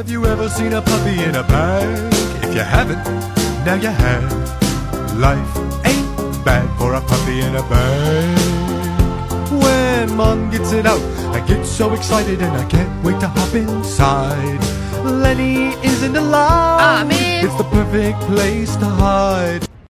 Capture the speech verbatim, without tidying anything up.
Have you ever seen a puppy in a bag? If you haven't, now you have. Life ain't bad for a puppy in a bag. When Mom gets it out, I get so excited and I can't wait to hop inside. Lenny isn't alive. Aw, man. It's the perfect place to hide.